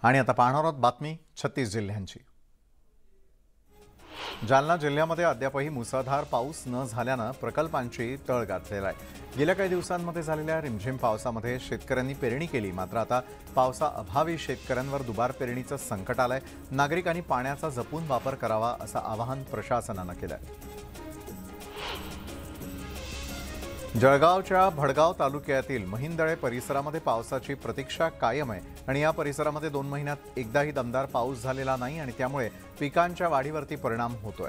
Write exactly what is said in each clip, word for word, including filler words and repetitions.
आणि आता पाहणार आहोत बातमी छत्तीस जिल्ह्यांची। जालना जिल्ह्यामध्ये अद्यापही मुसळधार पाऊस न झाल्याने प्रकल्पांची तळ गाठलेला आहे। गेल्या काही दिवसांमध्ये झालेल्या रिमझिम पावसामध्ये शेतकऱ्यांनी पेरणी केली, मात्र आता पावसाअभावी शेतकऱ्यांवर दुबार पेरणीचं संकट आलंय। नागरिकांनी पाण्याचा जपून वापर करावा असं आवाहन प्रशासनानं केलंय। जळगावच्या भडगाव तालुक्यातील महिंदळे परिसरामध्ये पावसाची प्रतीक्षा कायम आहे आणि या परिसरामध्ये दोन महिन्यात एकदाही दमदार पाऊस झालेला नाही आणि त्यामुळे पिकांच्या वाढीवरती परिणाम होतोय।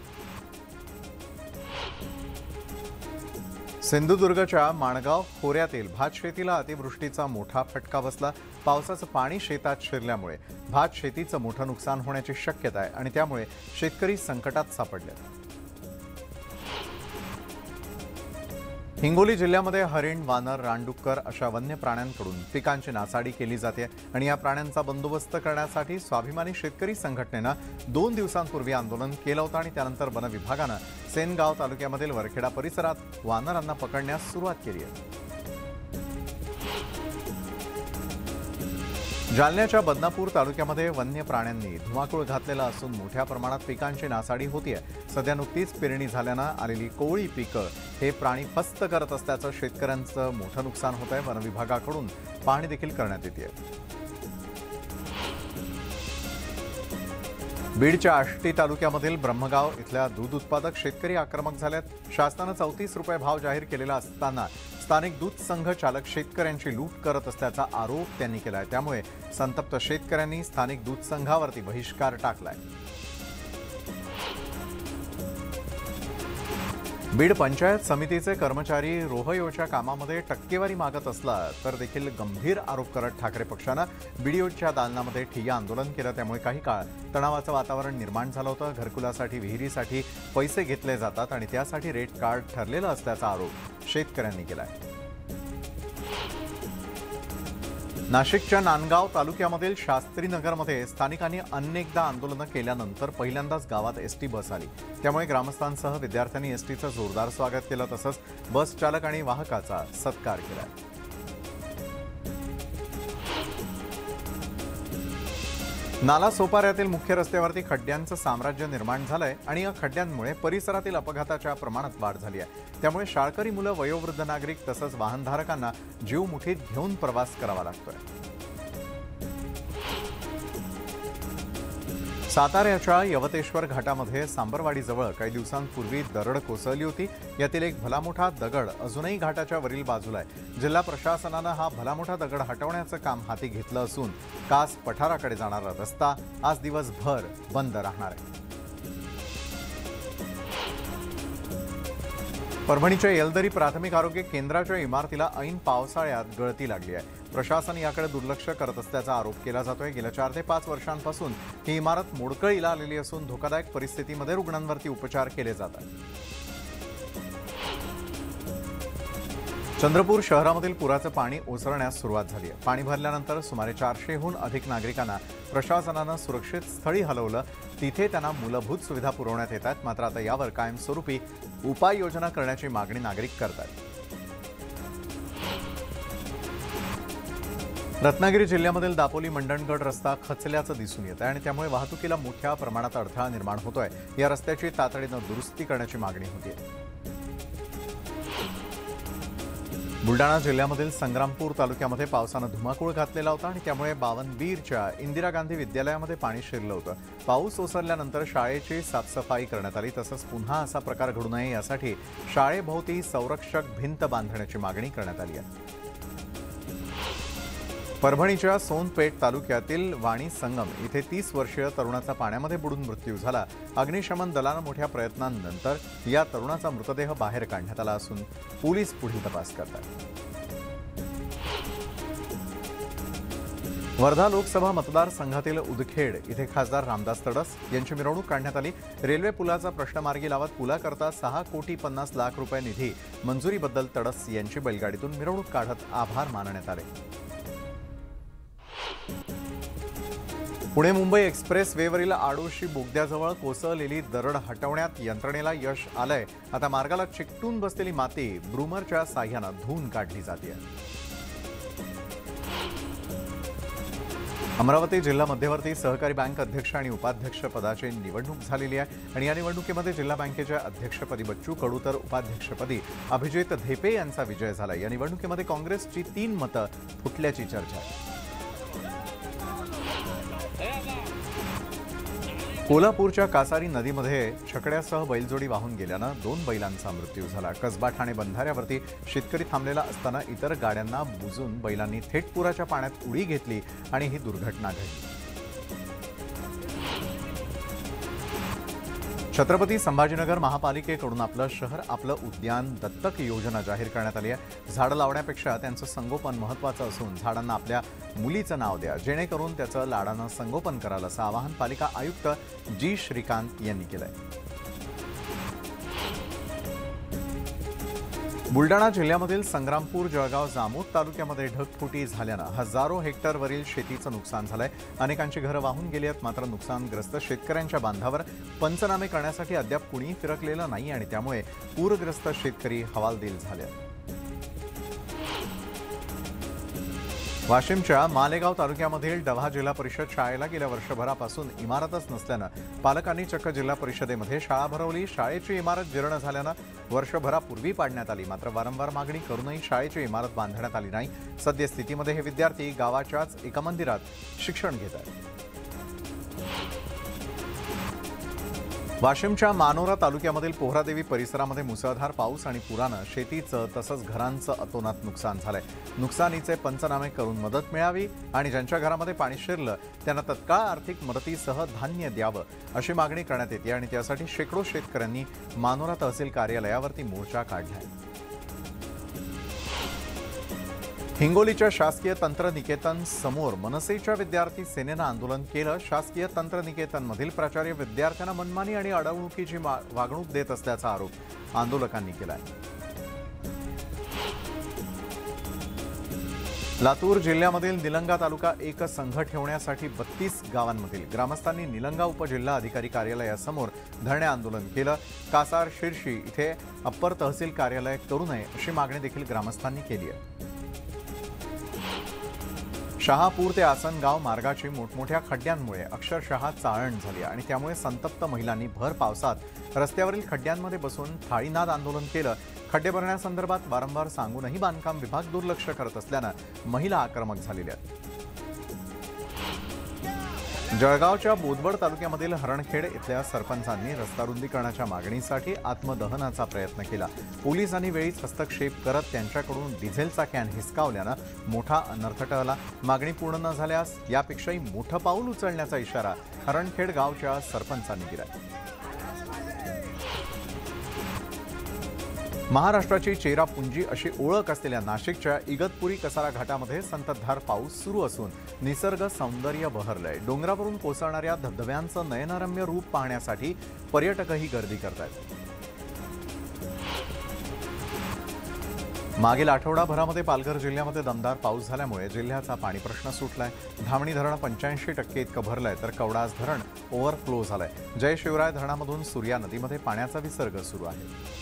सिंधुदुर्गच्या माणगाव खोऱ्यातील भात शेतीला अतिवृष्टीचा मोठा फटका बसला। पावसाचं पाणी शेतात शिरल्यामुळे भात शेतीचं मोठं नुकसान होण्याची शक्यता आहे आणि त्यामुळे शेतकरी संकटात सापडले। हिंगोली जिल्ह्यामध्ये हरिण, वानर, रानडुक्कर अशा वन्य प्राण्यांकडून पिकांची नासाडी केली जाते आणि या प्राण्यांचा बंदोबस्त करण्यासाठी स्वाभिमानी शेतकरी संघटनेनं दोन दिवसांपूर्वी आंदोलन केलं होतं आणि त्यानंतर वन विभागानं सेनगाव तालुक्यामधील वरखेडा परिसरात वानरांना पकडण्यास सुरुवात केली आहे। जालन्याच्या बदनापूर तालुक्यामध्ये वन्य प्राण्यांनी धुमाकूळ घातलेला असून मोठ्या प्रमाणात पिकांची नासाडी होतीये। सध्या नुकतीच पेरणी झाल्यानं आलेली कोवळी पिकं हे प्राणी फस्त करत असल्याचं शेतकऱ्यांचं मोठं नुकसान होत आहे। वन विभागाकडून पाहणी देखील करण्यात येते। बीडच्या आष्टी तालुक्यामधील ब्रह्मगाव इथल्या दूध उत्पादक शेतकरी आक्रमक झालेत। शासनानं चौतीस रुपये भाव जाहीर केलेला असताना स्थानिक दूध संघ चालक शेतकऱ्यांची लूट करत असल्याचा आरोप त्यांनी केलाय। त्यामुळे संतप्त शेतकऱ्यांनी स्थानिक दूध संघावरती बहिष्कार टाकलाय। बीड पंचायत समितीचे कर्मचारी रोहयोच्या कामामध्ये टक्केवारी मागत असला तर देखील गंभीर आरोप करत ठाकरे पक्षानं बीडीओच्या दालनामध्ये ठिय्या आंदोलन केलं। त्यामुळे काही काळ तणावाचं वातावरण निर्माण झालं होतं। घरकुलासाठी, विहिरीसाठी पैसे घेतले जातात आणि त्यासाठी रेट कार्ड ठरलेलं असल्याचा आरोप शेतकऱ्यांनी केलाय। नाशिकच्या नांदगाव तालुक्यामधील शास्त्रीनगरमध्ये स्थानिकांनी अनेकदा आंदोलनं केल्यानंतर पहिल्यांदाच गावात एसटी बस आली। त्यामुळे ग्रामस्थांसह विद्यार्थ्यांनी एसटीचं जोरदार स्वागत केलं, तसंच बस चालक आणि वाहकाचा सत्कार केला। नाला सोपाऱ्यातील मुख्य रस्त्यावरती खड्ड्यांचं साम्राज्य निर्माण झालंय आणि या खड्ड्यांमुळे परिसरातील अपघाताच्या प्रमाणात वाढ झाली आहे। त्यामुळे शाळकरी मुलं, वयोवृद्ध नागरिक तसंच वाहनधारकांना जीव मुठीत घेऊन प्रवास करावा लागतोय। साताऱ्याच्या यवतेश्वर घाटामध्ये सांबरवाडीजवळ काही दिवसांपूर्वी दरड कोसळली होती। यातील एक भलामोठा दगड अजूनही घाटाच्या वरील बाजूला आहे। जिल्हा प्रशासनानं हा भलामोठा दगड हटवण्याचं काम हाती घेतलं असून कास पठाराकडे जाणारा रस्ता आज दिवसभर बंद राहणार आहे। परभणीच्या येलदरी प्राथमिक आरोग्य केंद्राच्या इमारतीला ऐन पावसाळ्यात गळती लागली आहे। प्रशासन याकडे दुर्लक्ष करत असल्याचा आरोप केला जातोय। गेल्या चार ते पाच वर्षांपासून ही इमारत मोडकळीला आलेली असून धोकादायक परिस्थितीमध्ये रुग्णांवरती उपचार केले जातात। चंद्रपूर शहरामधील पुराचं पाणी ओसरण्यास सुरुवात झाली आहे। पाणी भरल्यानंतर सुमारे चारशेहून अधिक नागरिकांना प्रशासनानं सुरक्षित स्थळी हलवलं। तिथे त्यांना मूलभूत सुविधा पुरवण्यात येतात, मात्र आता यावर कायमस्वरूपी उपाययोजना करण्याची मागणी नागरिक करतात। रत्नागिरी जिल्ह्यामधील दापोली मंडणगड रस्ता खचल्याचं दिसून येत आहे आणि त्यामुळे वाहतुकीला मोठ्या प्रमाणात अडथळा निर्माण होतोय। या रस्त्याची तातडीनं दुरुस्ती करण्याची मागणी होती। बुलडाणा जिल्ह्यामधील संग्रामपूर तालुक्यामध्ये पावसानं धुमाकूळ घातलेला होता आणि त्यामुळे बावनबीरच्या इंदिरा गांधी विद्यालयामध्ये पाणी शिरलं होतं। पाऊस ओसरल्यानंतर शाळेची साफसफाई करण्यात आली, तसंच पुन्हा असा प्रकार घडू नये यासाठी शाळेभोवती संरक्षक भिंत बांधण्याची मागणी करण्यात आली आहे। परभणीच्या सोनपेठ तालुक्यातील वाणी संगम इथे तीस वर्षीय तरुणाचा पाण्यामध्ये बुडून मृत्यू झाला। अग्निशमन दलानं मोठ्या प्रयत्नांनंतर या तरुणाचा मृतदेह बाहेर काढण्यात आला असून पोलीस पुढील तपास करतात। वर्धा लोकसभा मतदारसंघातील उदखेड इथे खासदार रामदास तडस यांची मिरवणूक काढण्यात आली। रेल्वे पुलाचा प्रश्न मार्गी लावत पुलाकरता सहा कोटी पन्नास लाख रुपये निधी मंजुरीबद्दल तडस यांची बैलगाडीतून मिरवणूक काढत आभार मानण्यात आले। पुणे मुंबई एक्सप्रेस वेवरील आडोशी बोगद्याजवळ कोसळलेली दरड हटवण्यात यंत्रणेला यश आलंय। आता मार्गाला चिकटून बसलेली माती ब्रूमरच्या साह्याने धुवून काढली जाते। अमरावती जिल्हा मध्यवर्ती सहकारी बँक अध्यक्ष आणि उपाध्यक्ष पदाची निवडणूक झालेली आहे आणि या निवडणुकीमध्ये जिल्हा बँकेच्या अध्यक्षपदी बच्चू कडू तर उपाध्यक्षपदी अभिजित धेपे यांचा विजय झाला। या निवडणुकीमध्ये काँग्रेसची तीन मतं फुटल्याची चर्चा आहे। कोल्हापूरच्या कासारी नदीमध्ये छकड्यासह बैलजोडी वाहून गेल्यानं दोन बैलांचा मृत्यू झाला। कसबा ठाणे बंधाऱ्यावरती शेतकरी थांबलेला असताना इतर गाड्यांना बुजून बैलांनी थेट पुराच्या पाण्यात उडी घेतली आणि ही दुर्घटना घडली। छत्रपती संभाजीनगर महापालिकेकडून आपलं शहर आपलं उद्यान दत्तक योजना जाहीर करण्यात आली आहे। झाडं लावण्यापेक्षा त्यांचं संगोपन महत्त्वाचं असून झाडांना आपल्या मुलीचं नाव द्या, जेणेकरून त्याचं लाडानं संगोपन कराल, असं आवाहन पालिका आयुक्त जी श्रीकांत यांनी केलंय। बुलडाणा जिल्ह्यामधील संग्रामपूर, जळगाव, जामोद तालुक्यामध्ये ढगफुटी झाल्यानं हजारो हेक्टरवरील शेतीचं नुकसान झालंय। अनेकांची घरं वाहून गेली आहेत। मात्र नुकसानग्रस्त शेतकऱ्यांच्या बांधावर पंचनामे करण्यासाठी अद्याप कुणीही फिरकलेलं नाही आणि त्यामुळे पूरग्रस्त शेतकरी हवालदिल झाले आहेत। वाशिमच्या मालेगाव तालुक्यामधील डव्हा जिल्हा परिषद शाळेला गेल्या वर्षभरापासून इमारतच नसल्यानं पालकांनी चक्क जिल्हा परिषदेमध्ये शाळा भरवली। शाळेची इमारत जीर्ण झाल्यानं वर्षभरापूर्वी पाडण्यात आली, मात्र वारंवार मागणी करूनही शाळेची इमारत बांधण्यात आली नाही। सद्यस्थितीमध्ये हे विद्यार्थी गावाच्याच एका मंदिरात शिक्षण घेत आहेत। वाशिमच्या मानोरा तालुक्यामधील पोहरादेवी परिसरामध्ये मुसळधार पाऊस आणि पुरानं शेतीचं तसंच घरांचं अतोनात नुकसान झालंय। नुकसानीचे पंचनामे करून मदत मिळावी आणि ज्यांच्या घरामध्ये पाणी शिरलं त्यांना तत्काळ आर्थिक मदतीसह धान्य द्यावं अशी मागणी करण्यात येते आणि त्यासाठी शेकडो शेतकऱ्यांनी मानोरा तहसील कार्यालयावरती मोर्चा काढलाय। हिंगोलीच्या शासकीय तंत्रनिकेतन समोर मनसेच्या विद्यार्थी सेनेनं आंदोलन केलं। शासकीय तंत्रनिकेतनमधील प्राचार्य विद्यार्थ्यांना मनमानी आणि अडवणुकीची वागणूक देत असल्याचा आरोप आंदोलकांनी केलाय। लातूर जिल्ह्यामधील निलंगा तालुका एक संघ ठेवण्यासाठी बत्तीस गावांमधील ग्रामस्थांनी निलंगा उपजिल्हा अधिकारी कार्यालयासमोर धरणे आंदोलन केलं। कासार शिर्शी इथे अप्पर तहसील कार्यालय करू नये अशी मागणी देखील ग्रामस्थांनी केली आहे। शहापूर ते आसनगाव मार्गाची मोठमोठ्या खड्ड्यांमुळे अक्षरशः चाळण झाली आणि त्यामुळे संतप्त महिलांनी भर पावसात रस्त्यावरील खड्ड्यांमध्ये बसून थाळीनाद आंदोलन केलं। खड्डे भरण्यासंदर्भात वारंवार सांगूनही बांधकाम विभाग दुर्लक्ष करत असल्यानं महिला आक्रमक झालेल्या आहेत। जळगावच्या बोदवड तालुक्यामधील हरणखेड इथल्या सरपंचांनी रस्ता रुंदीकरणाच्या मागणीसाठी आत्मदहनाचा प्रयत्न केला। पोलिसांनी वेळीच हस्तक्षेप करत त्यांच्याकडून डिझेलचा कॅन हिसकावल्यानं मोठा अनर्थ टळला। मागणी पूर्ण न झाल्यास यापेक्षाही मोठं पाऊल उचलण्याचा इशारा हरणखेड गावच्या सरपंचांनी दिला। महाराष्ट्राची चेरापुंजी अशी ओळख असलेल्या नाशिकच्या इगतपुरी कसारा घाटामध्ये संततधार पाऊस सुरू असून निसर्ग सौंदर्य बहरलंय। डोंगरावरून कोसळणाऱ्या धबधब्यांचं नयनरम्य रूप पाहण्यासाठी पर्यटकही गर्दी करतायत। मागील आठवडाभरामध्ये पालघर जिल्ह्यामध्ये दमदार पाऊस झाल्यामुळे जिल्ह्याचा पाणी प्रश्न सुटलाय। धामणी धरण पंच्याऐंशी टक्के इतकं भरलंय तर कवडास धरण ओव्हरफ्लो झालंय। जय शिवराय धरणामधून सूर्या नदीमध्ये पाण्याचा विसर्ग सुरू आहे।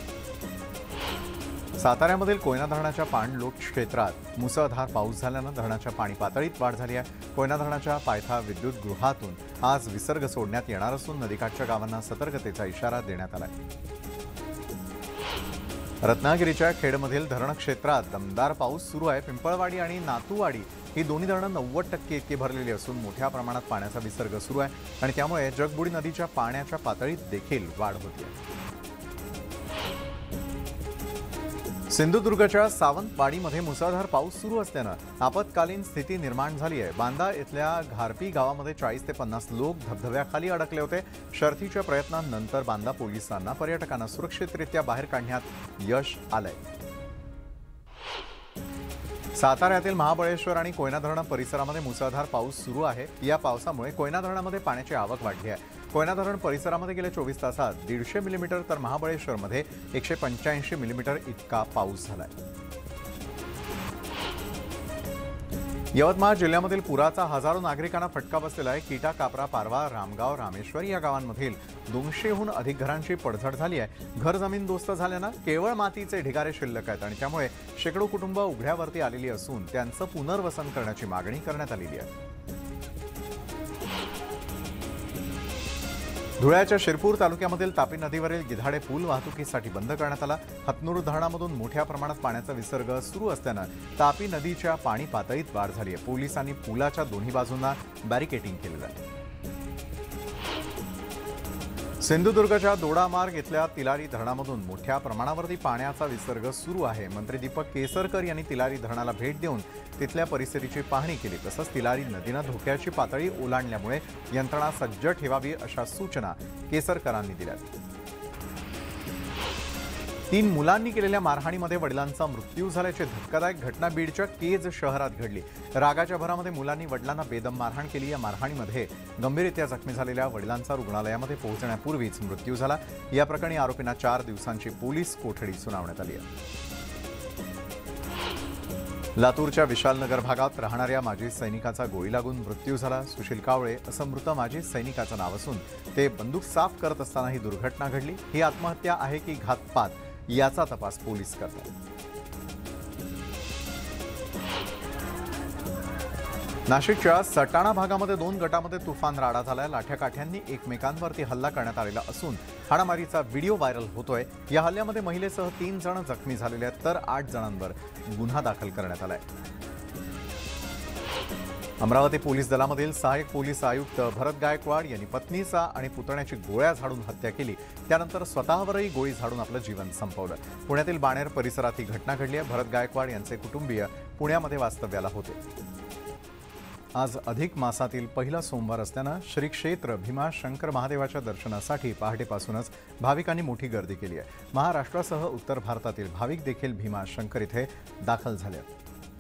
साताऱ्यामधील कोयना धरणाच्या पाणलोट क्षेत्रात मुसळधार पाऊस झाल्यानं धरणाच्या पाणी पातळीत वाढ झाली आहे। कोयना धरणाच्या पायथा विद्युत गृहातून आज विसर्ग सोडण्यात येणार असून नदीकाठच्या गावांना सतर्कतेचा इशारा देण्यात आला आहे। रत्नागिरीच्या खेडमधील धरण क्षेत्रात दमदार पाऊस सुरू आहे। पिंपळवाडी आणि नातूवाडी ही दोन्ही धरणं नव्वद टक्के इतकी भरलेली असून मोठ्या प्रमाणात पाण्याचा विसर्ग सुरू आहे आणि त्यामुळे जगबुडी नदीच्या पाण्याच्या पातळीत देखील वाढ होती आहे। सिंधुदुर्गच्या सावंतवाडीमध्ये मुसळधार पाऊस सुरू असल्यानं आपत्कालीन स्थिती निर्माण झाली आहे। बांदा इथल्या घारपी गावामध्ये चाळीस ते पन्नास लोक धबधब्याखाली अडकले होते। शर्थीच्या प्रयत्नांनंतर बांदा पोलिसांना पर्यटकांना सुरक्षितरित्या बाहेर काढण्यात यश आलंय। साताऱ्यातील महाबळेश्वर आणि कोयना धरण परिसरामध्ये मुसळधार पाऊस सुरू आहे। या पावसामुळे कोयना धरणामध्ये पाण्याची आवक वाढली आहे। कोयना धरण परिसरामध्ये गेल्या चोवीस तासात दीडशे मिलीमीटर तर महाबळेश्वरमध्ये एकशे पंच्याऐंशी मिलीमीटर इतका पाऊस झालाय। यवतमाळ जिल्ह्यामधील पुराचा हजारो नागरिकांना फटका बसलेला आहे। कीटा, कापरा, पारवा, रामगाव, रामेश्वर या गावांमधील दोनशेहून अधिक घरांची पडझड झाली आहे। घर जमीन दोस्त झाल्यानं केवळ मातीचे ढिगारे शिल्लक आहेत आणि त्यामुळे शेकडो कुटुंब उघड्यावरती आलेली असून त्यांचं पुनर्वसन करण्याची मागणी करण्यात आलेली आहे। धुळ्याच्या शिरपूर तालुक्यामधील तापी नदीवरील गिधाडे पूल वाहतुकीसाठी बंद करण्यात आला। हतनूर धरणामधून मोठ्या प्रमाणात पाण्याचा विसर्ग सुरू असल्यानं तापी नदीच्या पाणी पातळीत वाढ झाली आहे। पोलिसांनी पुलाच्या दोन्ही बाजूंना बॅरिकेडिंग केलेलं आहे। सिंधुदुर्गच्या दोडामार्ग इथल्या तिलारी धरणामधून मोठ्या प्रमाणावरती पाण्याचा विसर्ग सुरू आहे। मंत्री दीपक केसरकर यांनी तिलारी धरणाला भेट देऊन तिथल्या परिस्थितीची पाहणी केली। तसंच तिलारी नदीनं धोक्याची पातळी ओलांडल्यामुळे यंत्रणा सज्ज ठेवावी अशा सूचना केसरकरांनी दिल्या। तीन मुलांनी केलेल्या मारहाणीमध्ये वडिलांचा मृत्यू झाल्याची धक्कादायक घटना बीडच्या केज शहरात घडली। रागाच्या भरामध्ये मुलांनी वडिलांना बेदम मारहाण केली। या मारहाणीमध्ये गंभीररित्या जखमी झालेल्या वडिलांचा रुग्णालयामध्ये पोहोचण्यापूर्वीच मृत्यू झाला। या प्रकरणी आरोपींना चार दिवसांची पोलीस कोठडी सुनावण्यात आली आहे। लातूरच्या विशालनगर भागात राहणाऱ्या माजी सैनिकाचा गोळी लागून मृत्यू झाला। सुशील कावळे असं मृत माजी सैनिकाचं नाव असून ते बंदूक साफ करत असताना ही दुर्घटना घडली। ही आत्महत्या आहे की घातपात याचा तपास पोलीस करतात। नाशिकच्या सटाणा भागामध्ये दोन गटामध्ये तुफान राडा झालाय। लाठ्याकाठ्यांनी एकमेकांवरती हल्ला करण्यात आलेला असून हाणामारीचा व्हिडिओ व्हायरल होतोय। या हल्ल्यामध्ये महिलेसह तीन जण जखमी झालेले आहेत तर आठ जणांवर गुन्हा दाखल करण्यात आलाय। अमरावती पोलीस दलामधील सहाय्यक पोलीस आयुक्त भरत गायकवाड यांनी पत्नीचा आणि पुतण्याची गोळ्या झाडून हत्या केली। त्यानंतर स्वतःवरही गोळी झाडून आपलं जीवन संपवलं। पुण्यातील बाणेर परिसरात ही घटना घडली आहे। भरत गायकवाड यांचे कुटुंबीय पुण्यामध्ये वास्तव्याला होते। आज अधिक मासातील पहिला सोमवार असल्यानं श्री क्षेत्र भीमाशंकर महादेवाच्या दर्शनासाठी पहाटेपासूनच भाविकांनी मोठी गर्दी केली आहे। महाराष्ट्रासह उत्तर भारतातील भाविक देखील भीमाशंकर इथे दाखल झाले आहेत।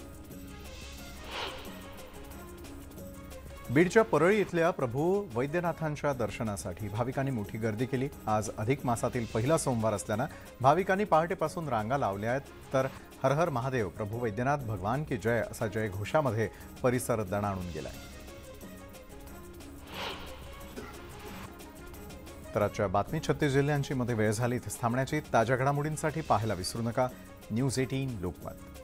बीडच्या परळी इथल्या प्रभू वैद्यनाथांच्या दर्शनासाठी भाविकांनी मोठी गर्दी केली। आज अधिक मासातील पहिला सोमवार असल्यानं भाविकांनी पहाटेपासून रांगा लावल्या आहेत तर हर हर महादेव प्रभू वैद्यनाथ भगवान की जय असा जय घोषामध्ये परिसर दणाणून गेलाय। तर आजच्या बातमी छत्तीस जिल्ह्यांची मध्ये वेळ झाली इथे थांबण्याची। ताज्या घडामोडींसाठी पाहायला विसरू नका न्यूज अठरा लोकमत।